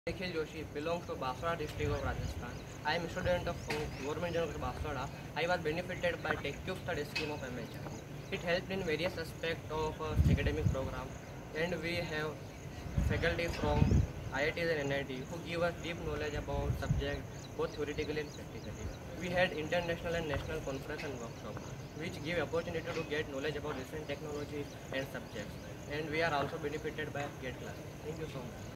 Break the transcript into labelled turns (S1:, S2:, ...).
S1: Nikhil Joshi belongs to Banswara district of Rajasthan. I am a student of Government University of Banswara. I was benefited by TEQIP-III scheme of MHR. It helped in various aspects of academic program, and we have faculty from IITs and NIT who give us deep knowledge about subjects both theoretically and practically. We had international and national conference and workshop which give opportunity to get knowledge about different technology and subjects, and we are also benefited by GET class. Thank you so much.